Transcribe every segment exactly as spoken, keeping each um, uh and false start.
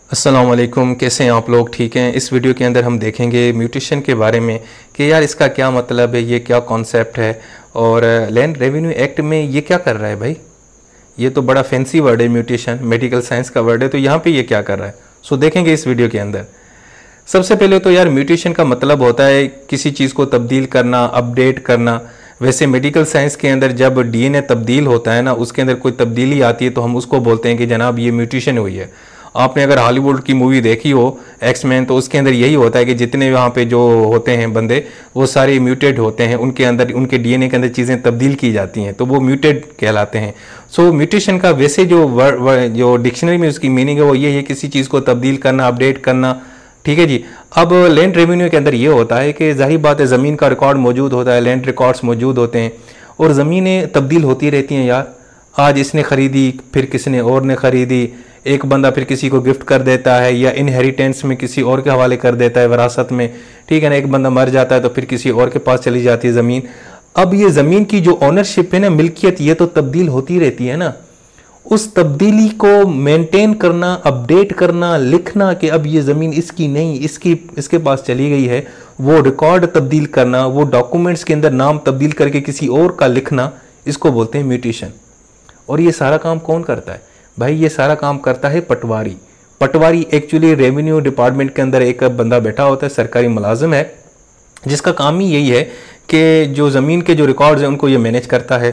अस्सलामुअलैकुम, कैसे हैं आप लोग? ठीक हैं। इस वीडियो के अंदर हम देखेंगे म्यूटेशन के बारे में कि यार इसका क्या मतलब है, ये क्या कॉन्सेप्ट है और लैंड रेवेन्यू एक्ट में ये क्या कर रहा है। भाई ये तो बड़ा फैंसी वर्ड है, म्यूटेशन मेडिकल साइंस का वर्ड है, तो यहाँ पे ये क्या कर रहा है, सो देखेंगे इस वीडियो के अंदर। सबसे पहले तो यार म्यूटेशन का मतलब होता है किसी चीज़ को तब्दील करना, अपडेट करना। वैसे मेडिकल साइंस के अंदर जब डीएनए तब्दील होता है ना, उसके अंदर कोई तब्दीली आती है तो हम उसको बोलते हैं कि जनाब ये म्यूटेशन हुई है। आपने अगर हॉलीवुड की मूवी देखी हो एक्समैन, तो उसके अंदर यही होता है कि जितने वहाँ पे जो होते हैं बंदे वो सारे म्यूटेड होते हैं, उनके अंदर उनके डीएनए के अंदर चीज़ें तब्दील की जाती हैं तो वो म्यूटेड कहलाते हैं। सो म्यूटेशन का वैसे जो वर्ड जो डिक्शनरी में उसकी मीनिंग है वो ये है किसी चीज़ को तब्दील करना, अपडेट करना। ठीक है जी। अब लैंड रेवेन्यू के अंदर ये होता है कि जाहिर बात है ज़मीन का रिकॉर्ड मौजूद होता है, लैंड रिकॉर्ड्स मौजूद होते हैं और ज़मीनें तब्दील होती रहती हैं यार। आज इसने ख़रीदी, फिर किसने और ने ख़रीदी, एक बंदा फिर किसी को गिफ्ट कर देता है या इनहेरिटेंस में किसी और के हवाले कर देता है, विरासत में। ठीक है ना, एक बंदा मर जाता है तो फिर किसी और के पास चली जाती है ज़मीन। अब ये ज़मीन की जो ऑनरशिप है ना, मिल्कियत, ये तो तब्दील होती रहती है ना। उस तब्दीली को मेंटेन करना, अपडेट करना, लिखना कि अब ये ज़मीन इसकी नहीं, इसकी इसके पास चली गई है, वो रिकॉर्ड तब्दील करना, वो डॉक्यूमेंट्स के अंदर नाम तब्दील करके किसी और का लिखना, इसको बोलते हैं म्यूटेशन। और ये सारा काम कौन करता है भाई? ये सारा काम करता है पटवारी। पटवारी एक्चुअली रेवेन्यू डिपार्टमेंट के अंदर एक बंदा बैठा होता है, सरकारी मुलाजिम है, जिसका काम ही यही है कि जो ज़मीन के जो रिकॉर्ड्स हैं उनको ये मैनेज करता है।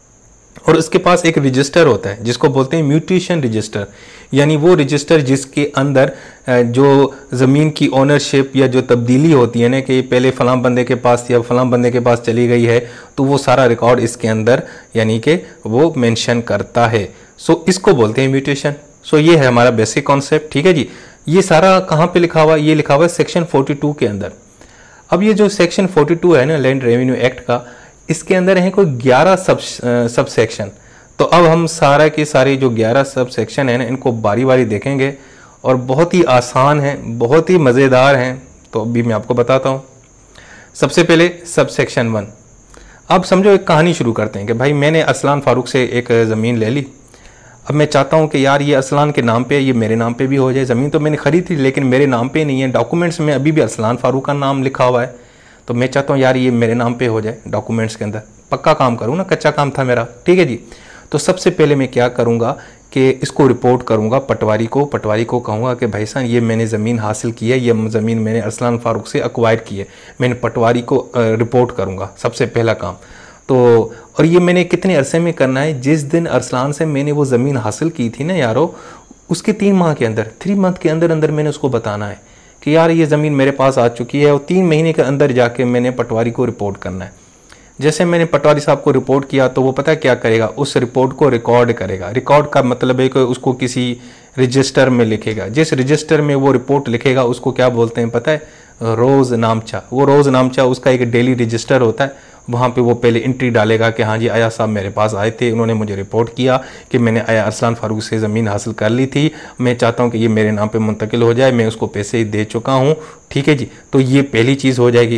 और उसके पास एक रजिस्टर होता है जिसको बोलते हैं म्यूटेशन रजिस्टर, यानी वो रजिस्टर जिसके अंदर जो ज़मीन की ओनरशिप या जो तब्दीली होती है ना कि पहले फ़लाँ बंदे के पास थी अब फ़लाँ बंदे के पास चली गई है, तो वो सारा रिकॉर्ड इसके अंदर यानी कि वो मेंशन करता है। सो इसको बोलते हैं म्यूटेशन। सो ये है हमारा बेसिक कॉन्सेप्ट। ठीक है जी। ये सारा कहाँ पे लिखा हुआ है? ये लिखा हुआ है सेक्शन फोर्टी टू के अंदर। अब ये जो सेक्शन फोर्टी टू है ना लैंड रेवेन्यू एक्ट का, इसके अंदर है कोई ग्यारह सब सब सेक्शन। तो अब हम सारा के सारे जो ग्यारह सब सेक्शन है ना, इनको बारी बारी देखेंगे और बहुत ही आसान है, बहुत ही मज़ेदार हैं। तो अभी मैं आपको बताता हूँ। सबसे पहले सब सेक्शन वन। अब समझो एक कहानी शुरू करते हैं कि भाई मैंने अरसलान फारूक से एक ज़मीन ले ली। अब मैं चाहता हूँ कि यार ये अरसलान के नाम पे, ये मेरे नाम पे भी हो जाए। ज़मीन तो मैंने खरीदी थी लेकिन मेरे नाम पे नहीं है, डॉक्यूमेंट्स में अभी भी अरसलान फारूक का नाम लिखा हुआ है। तो मैं चाहता हूँ यार ये मेरे नाम पे हो जाए डॉक्यूमेंट्स के अंदर। पक्का काम करूँ ना, कच्चा काम था मेरा। ठीक है जी। तो सबसे पहले मैं क्या करूँगा कि इसको रिपोर्ट करूँगा पटवारी को। पटवारी को कहूँगा कि भाई साहब ये मैंने ज़मीन हासिल की है, ये ज़मीन मैंने अरसलान फारूक से एक्वायर की है। मैंने पटवारी को रिपोर्ट करूँगा, सबसे पहला काम तो। और ये मैंने कितने अरसे में करना है? जिस दिन अरसलान से मैंने वो ज़मीन हासिल की थी ना यारो, उसके तीन माह के अंदर, थ्री मंथ के अंदर अंदर मैंने उसको बताना है कि यार ये ज़मीन मेरे पास आ चुकी है। और तीन महीने के अंदर जाके मैंने पटवारी को रिपोर्ट करना है। जैसे मैंने पटवारी साहब को रिपोर्ट किया तो वो पता है क्या करेगा? उस रिपोर्ट को रिकॉर्ड करेगा। रिकॉर्ड का मतलब है कि उसको किसी रजिस्टर में लिखेगा। जिस रजिस्टर में वो रिपोर्ट लिखेगा उसको क्या बोलते हैं पता है? रोज़ नामचा। वो रोज़ नामचा उसका एक डेली रजिस्टर होता है। वहाँ पे वो पहले एंट्री डालेगा कि हाँ जी आया साहब मेरे पास आए थे, उन्होंने मुझे रिपोर्ट किया कि मैंने आया अरसलान फारूक से ज़मीन हासिल कर ली थी, मैं चाहता हूँ कि ये मेरे नाम पे मुंतकिल हो जाए, मैं उसको पैसे दे चुका हूँ। ठीक है जी। तो ये पहली चीज़ हो जाएगी।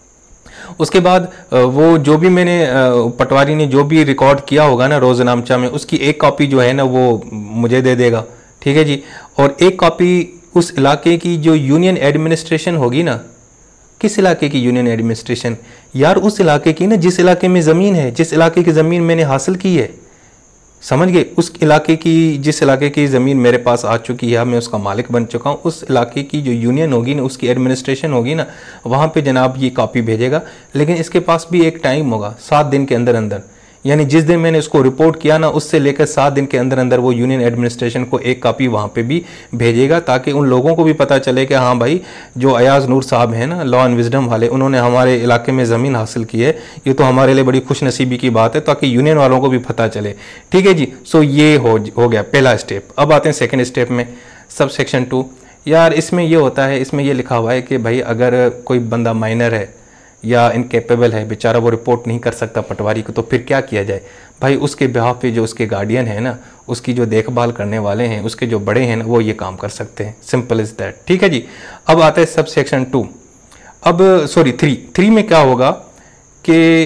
उसके बाद वो जो भी मैंने पटवारी ने जो भी रिकॉर्ड किया होगा ना रोज़ नामचा में, उसकी एक कॉपी जो है ना वो मुझे दे देगा। ठीक है जी। और एक कॉपी उस इलाके की जो यूनियन एडमिनिस्ट्रेशन होगी ना, किस इलाके की यूनियन एडमिनिस्ट्रेशन? यार उस इलाके की ना जिस इलाके में ज़मीन है, जिस इलाके की ज़मीन मैंने हासिल की है, समझ गए? उस इलाके की, जिस इलाके की ज़मीन मेरे पास आ चुकी है, मैं उसका मालिक बन चुका हूँ, उस इलाके की जो यूनियन होगी ना, उसकी एडमिनिस्ट्रेशन होगी ना, वहाँ पे जनाब ये कॉपी भेजेगा। लेकिन इसके पास भी एक टाइम होगा, सात दिन के अंदर अंदर। यानी जिस दिन मैंने उसको रिपोर्ट किया ना, उससे लेकर सात दिन के अंदर अंदर वो यूनियन एडमिनिस्ट्रेशन को एक कॉपी वहाँ पे भी भेजेगा, ताकि उन लोगों को भी पता चले कि हाँ भाई जो अयाज नूर साहब हैं ना, लॉ एंड विजडम वाले, उन्होंने हमारे इलाके में ज़मीन हासिल की है। ये तो हमारे लिए बड़ी खुशनसीबी की बात है, ताकि यूनियन वालों को भी पता चले। ठीक है जी। सो ये हो हो गया पहला स्टेप। अब आते हैं सेकेंड स्टेप में, सब सेक्शन टू। यार इसमें ये होता है, इसमें ये लिखा हुआ है कि भाई अगर कोई बंदा माइनर है या इनकेपेबल है, बेचारा वो रिपोर्ट नहीं कर सकता पटवारी को, तो फिर क्या किया जाए? भाई उसके बिहाफ पे जो उसके गार्डियन है ना, उसकी जो देखभाल करने वाले हैं, उसके जो बड़े हैं ना, वो ये काम कर सकते हैं। Simple is that. ठीक है जी। अब आता है सब सेक्शन टू। अब सॉरी थ्री। थ्री में क्या होगा कि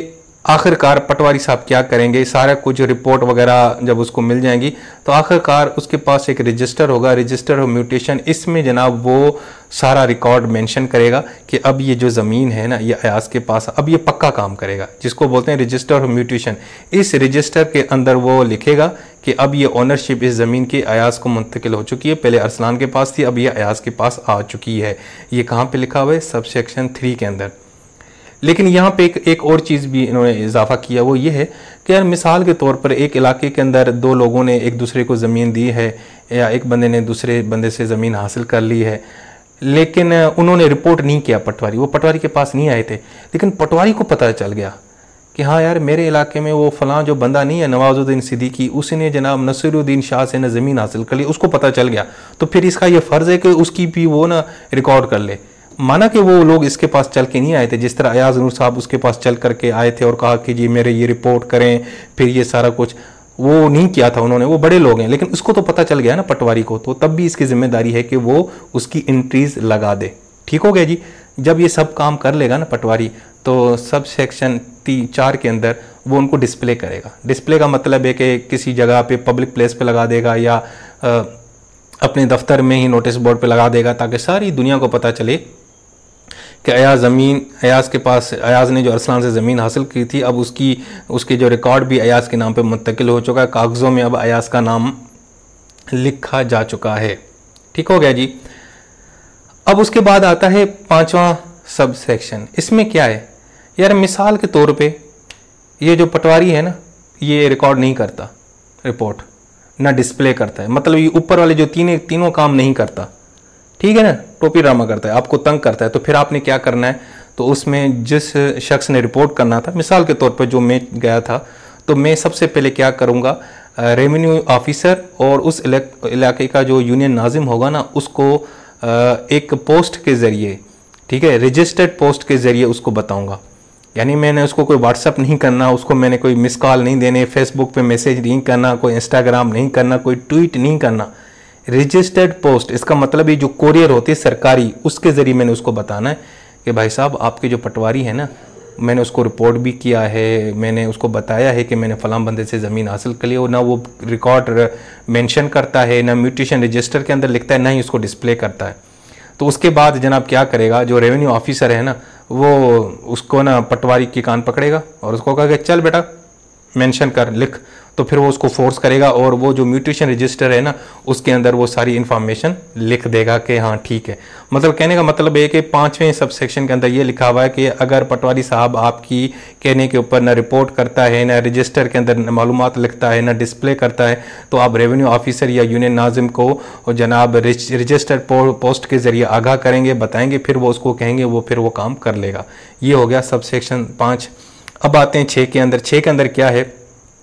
आखिरकार पटवारी साहब क्या करेंगे, सारा कुछ रिपोर्ट वगैरह जब उसको मिल जाएंगी तो आखिरकार उसके पास एक रजिस्टर होगा, रजिस्टर ऑफ म्यूटेशन। इसमें जनाब वो सारा रिकॉर्ड मेंशन करेगा कि अब ये जो ज़मीन है ना ये अयाज के पास, अब ये पक्का काम करेगा, जिसको बोलते हैं रजिस्टर ऑफ म्यूटेशन। इस रजिस्टर के अंदर वो लिखेगा कि अब ये ओनरशिप इस ज़मीन की अयाज को मुंतकिल हो चुकी है, पहले अरसलान के पास थी, अब ये अयाज के पास आ चुकी है। ये कहाँ पे लिखा हुआ है? सब सेक्शन थ्री के अंदर। लेकिन यहाँ पे एक, एक और चीज़ भी इन्होंने इजाफा किया, वो ये है कि यार मिसाल के तौर पर एक इलाके के अंदर दो लोगों ने एक दूसरे को ज़मीन दी है, या एक बंदे ने दूसरे बंदे से ज़मीन हासिल कर ली है, लेकिन उन्होंने रिपोर्ट नहीं किया पटवारी, वो पटवारी के पास नहीं आए थे, लेकिन पटवारी को पता चल गया कि हाँ यार मेरे इलाके में वो फलां जो बंदा नहीं है नवाजुद्दीन सिद्दीकी, उसने जनाब नसीरुद्दीन शाह से न ज़मीन हासिल कर ली, उसको पता चल गया, तो फिर इसका ये फ़र्ज़ है कि उसकी भी वो ना रिकॉर्ड कर ले। माना कि वो लोग इसके पास चल के नहीं आए थे, जिस तरह अयाज नूर साहब उसके पास चल करके आए थे और कहा कि जी मेरे ये रिपोर्ट करें, फिर ये सारा कुछ, वो नहीं किया था उन्होंने, वो बड़े लोग हैं, लेकिन उसको तो पता चल गया ना पटवारी को, तो तब भी इसकी जिम्मेदारी है कि वो उसकी एंट्रीज लगा दे। ठीक हो गया जी। जब ये सब काम कर लेगा ना पटवारी, तो सब सेक्शन तीन चार के अंदर वो उनको डिस्प्ले करेगा। डिस्प्ले का मतलब है कि किसी जगह पे पब्लिक प्लेस पे लगा देगा, या आ, अपने दफ्तर में ही नोटिस बोर्ड पे लगा देगा, ताकि सारी दुनिया को पता चले कि अयाज ज़मीन, अयाज के पास, अयाज ने जो अरसलान से ज़मीन हासिल की थी, अब उसकी उसके जो रिकॉर्ड भी अयाज के नाम पे मुंतकिल हो चुका है, कागज़ों में अब अयाज का नाम लिखा जा चुका है। ठीक हो गया जी। अब उसके बाद आता है पांचवा सब सेक्शन। इसमें क्या है यार, मिसाल के तौर पे ये जो पटवारी है ना, ये रिकॉर्ड नहीं करता, रिपोर्ट ना डिस्प्ले करता है, मतलब ये ऊपर वाले जो तीन तीनों काम नहीं करता, ठीक है ना, टोपी ड्रामा करता है, आपको तंग करता है, तो फिर आपने क्या करना है, तो उसमें जिस शख्स ने रिपोर्ट करना था, मिसाल के तौर पर जो मैं गया था, तो मैं सबसे पहले क्या करूँगा, रेवेन्यू ऑफिसर और उस इलाके का जो यूनियन नाजिम होगा ना, उसको एक पोस्ट के ज़रिए, ठीक है, रजिस्टर्ड पोस्ट के ज़रिए उसको बताऊँगा। यानी मैंने उसको कोई व्हाट्सअप नहीं करना, उसको मैंने कोई मिस कॉल नहीं देने, फेसबुक पे मैसेज नहीं करना, कोई इंस्टाग्राम नहीं करना, कोई ट्वीट नहीं करना। रजिस्टर्ड पोस्ट, इसका मतलब ये जो कोरियर होती है सरकारी, उसके ज़रिए मैंने उसको बताना है कि भाई साहब आपके जो पटवारी है ना, मैंने उसको रिपोर्ट भी किया है, मैंने उसको बताया है कि मैंने फलां बंदे से ज़मीन हासिल कर ली, और ना वो रिकॉर्ड मेंशन करता है, ना म्यूटेशन रजिस्टर के अंदर लिखता है, ना ही उसको डिस्प्ले करता है। तो उसके बाद जनाब क्या करेगा, जो रेवेन्यू ऑफिसर है ना, वो उसको ना पटवारी की कान पकड़ेगा और उसको कहेगा चल बेटा मेंशन कर, लिख, तो फिर वो उसको फोर्स करेगा और वो जो म्यूटेशन रजिस्टर है ना, उसके अंदर वो सारी इन्फॉर्मेशन लिख देगा कि हाँ ठीक है। मतलब कहने का मतलब है कि पाँचवें सब सेक्शन के अंदर ये लिखा हुआ है कि अगर पटवारी साहब आपकी कहने के ऊपर ना रिपोर्ट करता है, ना रजिस्टर के अंदर मालूमात लिखता है, ना डिस्प्ले करता है, तो आप रेवेन्यू ऑफिसर या यूनियन नाजिम को और जनाब रजिस्टर्ड पोस्ट के ज़रिए आगाह करेंगे, बताएंगे, फिर वो उसको कहेंगे, वो फिर वो काम कर लेगा। ये हो गया सब सेक्शन पाँच। अब आते हैं छः के अंदर। छः के अंदर क्या है,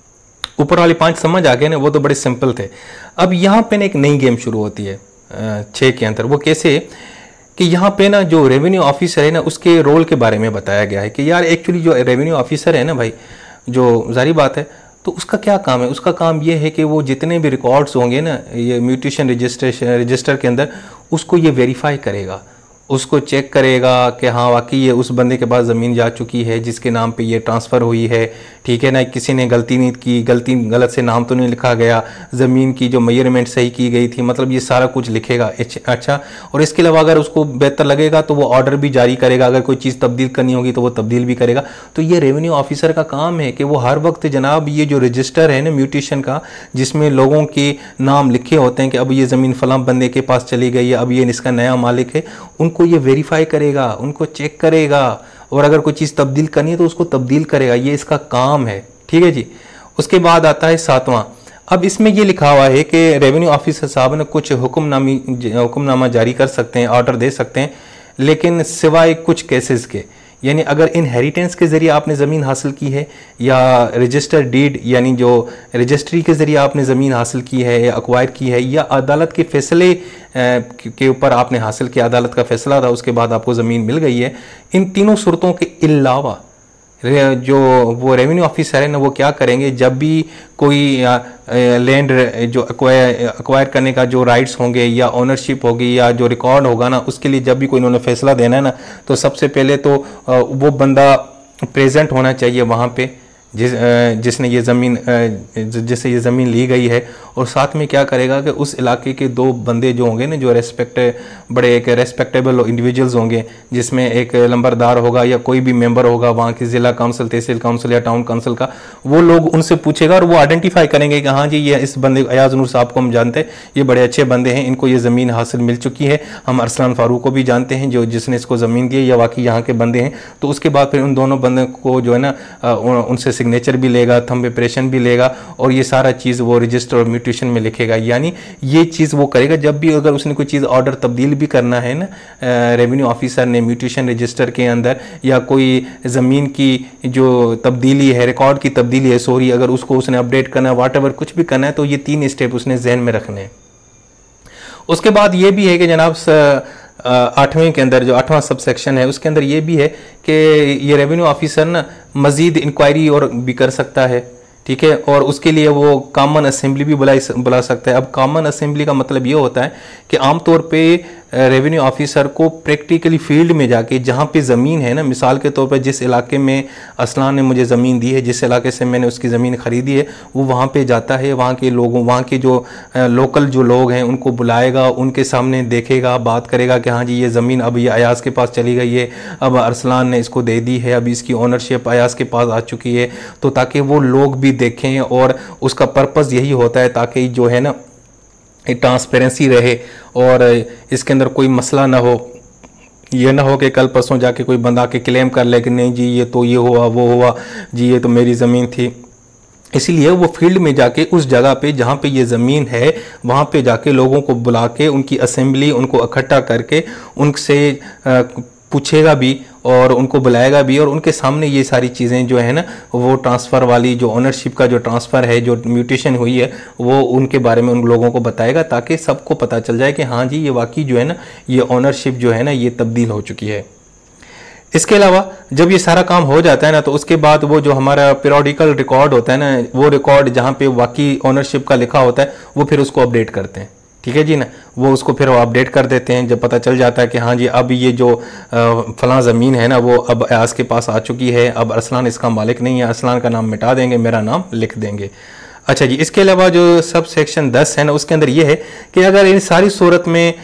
ऊपर वाले पांच समझ आ गए ना, वो तो बड़े सिंपल थे। अब यहाँ पे ना एक नई गेम शुरू होती है छः के अंदर। वो कैसे कि यहाँ पे ना जो रेवेन्यू ऑफिसर है ना, उसके रोल के बारे में बताया गया है कि यार एक्चुअली जो रेवेन्यू ऑफिसर है ना भाई, जो जारी बात है, तो उसका क्या काम है, उसका काम ये है कि वो जितने भी रिकॉर्ड्स होंगे ना ये म्यूटेशन रजिस्ट्रेशन रजिस्टर के अंदर, उसको ये वेरीफाई करेगा, उसको चेक करेगा कि हाँ वाकई ये उस बंदे के पास ज़मीन जा चुकी है जिसके नाम पे ये ट्रांसफ़र हुई है, ठीक है ना, किसी ने गलती नहीं की, गलती गलत से नाम तो नहीं लिखा गया, ज़मीन की जो मेजरमेंट सही की गई थी, मतलब ये सारा कुछ लिखेगा। अच्छा, और इसके अलावा अगर उसको बेहतर लगेगा तो वो ऑर्डर भी जारी करेगा, अगर कोई चीज़ तब्दील करनी होगी तो वो तब्दील भी करेगा। तो ये रेवेन्यू ऑफिसर का काम है कि वो हर वक्त जनाब ये जो रजिस्टर है ना म्यूटेशन का, जिसमें लोगों के नाम लिखे होते हैं कि अब ये ज़मीन फलां बंदे के पास चली गई है, अब ये इसका नया मालिक है, उनको ये वेरीफाई करेगा, उनको चेक करेगा, और अगर कोई चीज़ तब्दील करनी है तो उसको तब्दील करेगा। ये इसका काम है, ठीक है जी। उसके बाद आता है सातवां। अब इसमें ये लिखा हुआ है कि रेवेन्यू ऑफिसर साहब ने कुछ हुक्मनामी हुक्मनामा जारी कर सकते हैं, ऑर्डर दे सकते हैं, लेकिन सिवाय कुछ केसेस के। यानी अगर इनहेरिटेंस के ज़रिए आपने ज़मीन हासिल की है, या रजिस्टर डीड यानी जो रजिस्ट्री के ज़रिए आपने ज़मीन हासिल की है या एक्वायर की है, या अदालत के फैसले के ऊपर आपने हासिल किया, अदालत का फैसला था उसके बाद आपको ज़मीन मिल गई है, इन तीनों सूरतों के अलावा जो वो रेवेन्यू ऑफिसर है ना, वो क्या करेंगे, जब भी कोई लैंड जो एक्वायर करने का जो राइट्स होंगे या ओनरशिप होगी या जो रिकॉर्ड होगा ना, उसके लिए जब भी कोई इन्होंने फैसला देना है ना, तो सबसे पहले तो वो बंदा प्रेजेंट होना चाहिए वहाँ पे जिस जिसने ये ज़मीन जिससे ये ज़मीन ली गई है। और साथ में क्या करेगा कि उस इलाके के दो बंदे जो होंगे ना, जो रेस्पेक्ट बड़े एक रेस्पेक्टेबल इंडिविजुअल्स होंगे, जिसमें एक लंबरदार होगा या कोई भी मेंबर होगा वहाँ की ज़िला काउंसिल, तहसील काउंसिल या टाउन काउंसिल का, वो लोग उनसे पूछेगा और वो आइडेंटिफाई करेंगे कि हाँ जी ये इस बंदे अयाज नूर साहब को हम जानते हैं, ये बड़े अच्छे बंदे हैं, इनको ये ज़मीन हासिल मिल चुकी है। हम अरसलान फारूक को भी जानते हैं जो जिसने इसको ज़मीन दी है, या वाकई यहाँ के बंदे हैं। तो उसके बाद फिर उन दोनों बंदों को जो है ना उनसे सिग्नेचर भी लेगा, थंब इंप्रेशन भी लेगा, और ये सारा चीज़ वो रजिस्टर और म्यूटेशन में लिखेगा। यानी ये चीज़ वो करेगा जब भी अगर उसने कोई चीज़ ऑर्डर तब्दील भी करना है ना, रेवेन्यू ऑफिसर ने म्यूटेशन रजिस्टर के अंदर, या कोई ज़मीन की जो तब्दीली है, रिकॉर्ड की तब्दीली है सॉरी, अगर उसको उसने अपडेट करना है, वाट एवर कुछ भी करना है, तो ये तीन स्टेप उसने जहन में रखने हैं। उसके बाद ये भी है कि जनाब आठवें के अंदर जो आठवां सब सेक्शन है उसके अंदर ये भी है कि ये रेवेन्यू ऑफिसर ना मज़ीद इंक्वायरी और भी कर सकता है, ठीक है, और उसके लिए वो कॉमन असेंबली भी बुला बुला सकता है। अब कॉमन असेंबली का मतलब ये होता है कि आमतौर पे रेवेन्यू ऑफिसर को प्रैक्टिकली फील्ड में जाके जहाँ पे ज़मीन है ना, मिसाल के तौर पर जिस इलाके में असलान ने मुझे ज़मीन दी है, जिस इलाके से मैंने उसकी ज़मीन ख़रीदी है, वो वहाँ पे जाता है, वहाँ के लोगों वहाँ के जो लोकल जो लोग हैं उनको बुलाएगा, उनके सामने देखेगा, बात करेगा कि हाँ जी ये ज़मीन अब ये अयाज़ के पास चली गई है, अब अरसलान ने इसको दे दी है, अब इसकी ओनरशिप अयाज़ के पास आ चुकी है। तो ताकि वो लोग भी देखें, और उसका पर्पज़ यही होता है ताकि जो है ना ट्रांसपेरेंसी रहे और इसके अंदर कोई मसला ना हो। ये ना हो कि कल परसों जाके कोई बंदा के क्लेम कर ले कि नहीं जी ये तो ये हुआ वो हुआ जी, ये तो मेरी ज़मीन थी। इसीलिए वो फील्ड में जाके उस जगह पे जहाँ पे ये ज़मीन है वहाँ पे जाके लोगों को बुला के उनकी असेंबली, उनको इकट्ठा करके उनसे पूछेगा भी और उनको बुलाएगा भी, और उनके सामने ये सारी चीज़ें जो है ना वो ट्रांसफ़र वाली जो ओनरशिप का जो ट्रांसफ़र है, जो म्यूटेशन हुई है, वो उनके बारे में उन लोगों को बताएगा ताकि सबको पता चल जाए कि हाँ जी ये वाकई जो है ना ये ओनरशिप जो है ना ये तब्दील हो चुकी है। इसके अलावा जब ये सारा काम हो जाता है ना, तो उसके बाद वो जो हमारा पीरियोडिकल रिकॉर्ड होता है ना, वो रिकॉर्ड जहाँ पे वाकई ओनरशिप का लिखा होता है, वो फिर उसको अपडेट करते हैं, ठीक है जी ना, वो उसको फिर वो अपडेट कर देते हैं। जब पता चल जाता है कि हाँ जी अब ये जो फलां ज़मीन है ना वो अब अयाज़ के पास आ चुकी है, अब अरसलान इसका मालिक नहीं है, अरसलान का नाम मिटा देंगे, मेरा नाम लिख देंगे। अच्छा जी, इसके अलावा जो सब सेक्शन दस है ना उसके अंदर ये है कि अगर इन सारी सूरत में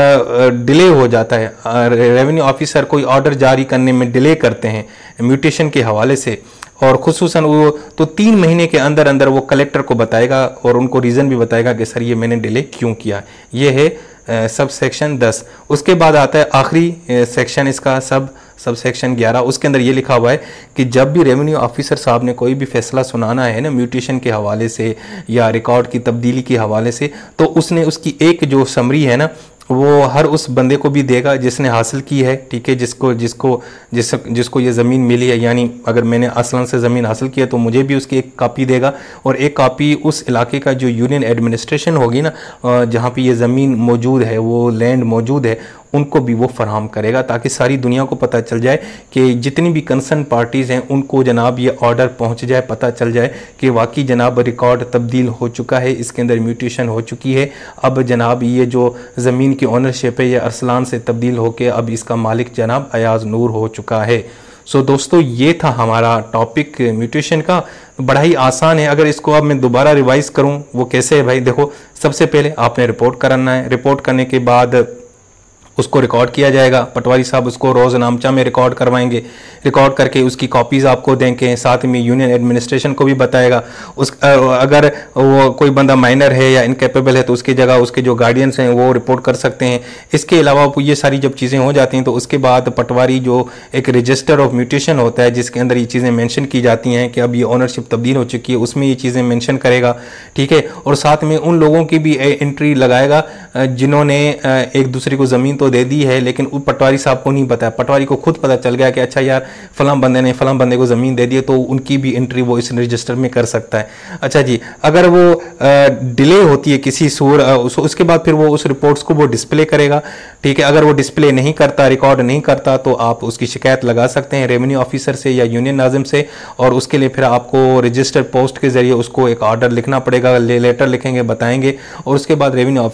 डिले हो जाता है, रेवेन्यू ऑफिसर कोई ऑर्डर जारी करने में डिले करते हैं म्यूटेशन के हवाले से, और खुसूसन वो तो तीन महीने के अंदर अंदर वो कलेक्टर को बताएगा और उनको रीज़न भी बताएगा कि सर ये मैंने डिले क्यों किया। ये है सब सेक्शन दस। उसके बाद आता है आखिरी सेक्शन इसका सब सब सेक्शन ग्यारह। उसके अंदर ये लिखा हुआ है कि जब भी रेवेन्यू ऑफिसर साहब ने कोई भी फैसला सुनाना है ना म्यूटेशन के हवाले से या रिकॉर्ड की तब्दीली के हवाले से, तो उसने उसकी एक जो समरी है ना वो हर उस बंदे को भी देगा जिसने हासिल की है, ठीक है, जिसको जिसको जिस जिसको ये ज़मीन मिली है। यानी अगर मैंने असलन से ज़मीन हासिल की है तो मुझे भी उसकी एक कापी देगा, और एक कापी उस इलाके का जो यूनियन एडमिनिस्ट्रेशन होगी ना जहाँ पे ये ज़मीन मौजूद है, वो लैंड मौजूद है, उनको भी वो फराहम करेगा ताकि सारी दुनिया को पता चल जाए कि जितनी भी कंसर्न पार्टीज़ हैं उनको जनाब ये ऑर्डर पहुंच जाए, पता चल जाए कि वाकई जनाब रिकॉर्ड तब्दील हो चुका है, इसके अंदर म्यूटेशन हो चुकी है, अब जनाब ये जो ज़मीन की ओनरशिप है ये अरसलान से तब्दील होकर अब इसका मालिक जनाब अयाज नूर हो चुका है। सो so, दोस्तों ये था हमारा टॉपिक म्यूटेशन का, बड़ा ही आसान है। अगर इसको अब मैं दोबारा रिवाइज़ करूँ वो कैसे है भाई, देखो सबसे पहले आपने रिपोर्ट करना है, रिपोर्ट करने के बाद उसको रिकॉर्ड किया जाएगा, पटवारी साहब उसको रोज़ नामचा में रिकॉर्ड करवाएंगे, रिकॉर्ड करके उसकी कॉपीज़ आपको देंगे, साथ में यूनियन एडमिनिस्ट्रेशन को भी बताएगा। उस अगर वो कोई बंदा माइनर है या इनकेपेबल है तो उसकी जगह उसके जो गार्डियंस हैं वो रिपोर्ट कर सकते हैं। इसके अलावा ये सारी जब चीज़ें हो जाती हैं तो उसके बाद पटवारी जो एक रजिस्टर ऑफ म्यूटेशन होता है जिसके अंदर ये चीज़ें मेंशन की जाती हैं कि अब ये ओनरशिप तब्दील हो चुकी है, उसमें ये चीज़ें मेंशन करेगा, ठीक है, और साथ में उन लोगों की भी एंट्री लगाएगा जिन्होंने एक दूसरे को ज़मीन तो दे दी है लेकिन पटवारी साहब को नहीं बताया, पटवारी को खुद पता चल गया कि अच्छा यार फलां बंदे ने फलां बंदे को ज़मीन दे दी है, तो उनकी भी एंट्री वो इस रजिस्टर में कर सकता है। अच्छा जी, अगर वो डिले होती है किसी सूर उस, उसके बाद फिर वो उस रिपोर्ट्स को वो डिस्प्ले करेगा, ठीक है। अगर वो डिस्प्ले नहीं करता, रिकॉर्ड नहीं करता, तो आप उसकी शिकायत लगा सकते हैं रेवेन्यू ऑफिसर से या यूनियन नाजिम से, और उसके लिए फिर आपको रजिस्टर पोस्ट के जरिए उसको एक ऑर्डर लिखना पड़ेगा, ले लेटर लिखेंगे, बताएंगे, और उसके बाद रेवेन्यू ऑफिसर फिर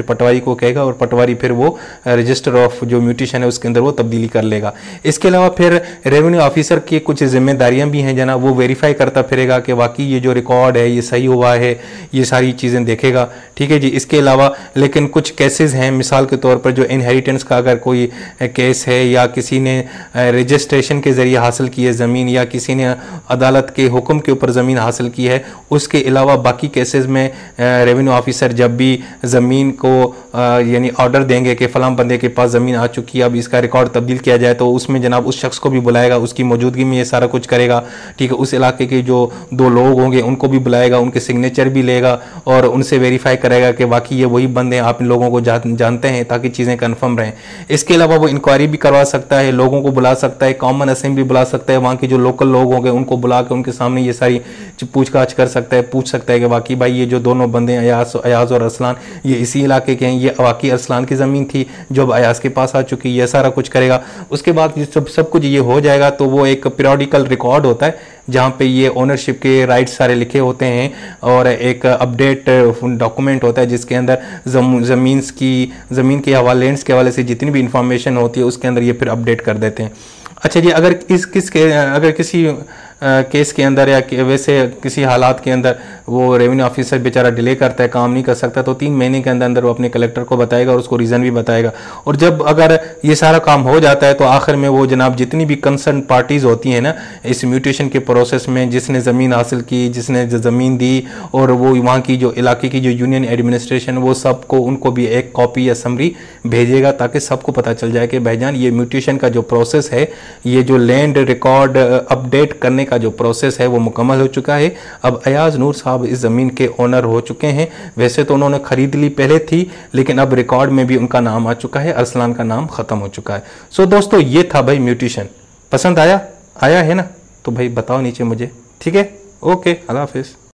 पटवारी को कहेगा और पटवारी फिर वो रजिस्टर ऑफ जो म्यूटेशन है उसके अंदर वो तब्दीली कर लेगा। इसके अलावा फिर रेवेन्यू ऑफिसर की कुछ जिम्मेदारियां भी हैं जनाब, वो वेरीफाई करता फिरेगा कि वाकई ये जो रिकॉर्ड है ये सही हुआ है, ये सारी चीज़ें देखेगा, ठीक है जी। इसके अलावा लेकिन कुछ केसेस हैं, मिसाल के तौर पर जो इनहेरिटेंस का अगर कोई केस है या किसी ने रजिस्ट्रेशन के ज़रिए हासिल की है ज़मीन या किसी ने अदालत के हुक्म के ऊपर ज़मीन हासिल की है, उसके अलावा बाकी केसेस में रेवेन्यू ऑफिसर जब भी ज़मीन को यानी ऑर्डर देंगे कि फ़लाँ बंदे के पास ज़मीन आ चुकी है, अब इसका रिकॉर्ड तब्दील किया जाए, तो उसमें जनाब उस शख्स को भी बुलाएगा, उसकी मौजूदगी में ये सारा कुछ करेगा, ठीक है। उस इलाके के जो दो लोग होंगे उनको भी बुलाएगा, उनके सिग्नेचर भी लेगा और उनसे वेरीफाई करेगा कि वाकई ये वही बंदे आप इन लोगों को जा, जानते हैं, ताकि चीज़ें कन्फर्म रहें। इसके अलावा वो इंक्वायरी भी करवा सकता है, लोगों को बुला सकता है, कॉमन असेंबली बुला सकता है, वहाँ के जो लोकल लोग होंगे उनको बुला के उनके सामने ये सारी पूछताछ कर सकता है, पूछ सकता है कि वाकई भाई ये जो दोनों बंदे अयाज अयाज और अरसलान ये इसी इलाके के हैं, ये वाकई अरसलान की ज़मीन थी जो अब अयाज के पास आ चुकी, ये सारा कुछ करेगा। उसके बाद सब सब कुछ ये हो जाएगा तो वो एक पीरियोडिकल रिकॉर्ड होता है जहाँ पे ये ओनरशिप के राइट्स सारे लिखे होते हैं और एक अपडेट डॉक्यूमेंट होता है जिसके अंदर ज़मीन की ज़मीन के हवाले लैंड्स के हवाले से जितनी भी इंफॉर्मेशन होती है उसके अंदर ये फिर अपडेट कर देते हैं। अच्छा जी, अगर इस किस के अगर किसी आ, केस के अंदर या वैसे किसी हालात के अंदर वो रेवेन्यू ऑफिसर बेचारा डिले करता है, काम नहीं कर सकता, तो तीन महीने के अंदर अंदर वो अपने कलेक्टर को बताएगा और उसको रीज़न भी बताएगा। और जब अगर ये सारा काम हो जाता है तो आखिर में वो जनाब जितनी भी कंसर्न पार्टीज़ होती हैं ना इस म्यूटेशन के प्रोसेस में, जिसने ज़मीन हासिल की, जिसने ज़मीन दी और वो वहाँ की जो इलाके की जो यूनियन एडमिनिस्ट्रेशन, वो सबको उनको भी एक कॉपी या समरी भेजेगा ताकि सबको पता चल जाए कि भाईजान ये म्यूटेशन का जो प्रोसेस है, ये जो लैंड रिकॉर्ड अपडेट करने का जो प्रोसेस है वो मुकम्मल हो चुका है। अब अयाज नूर साहब इस ज़मीन के ओनर हो चुके हैं। वैसे तो उन्होंने ख़रीद ली पहले थी, लेकिन अब रिकॉर्ड में भी उनका नाम आ चुका है, अरसलान का नाम ख़त्म हो चुका है। सो दोस्तों ये था भाई म्यूटेशन। पसंद आया आया है ना? तो भाई बताओ नीचे मुझे, ठीक है? ओके, अल्लाह हाफिज़।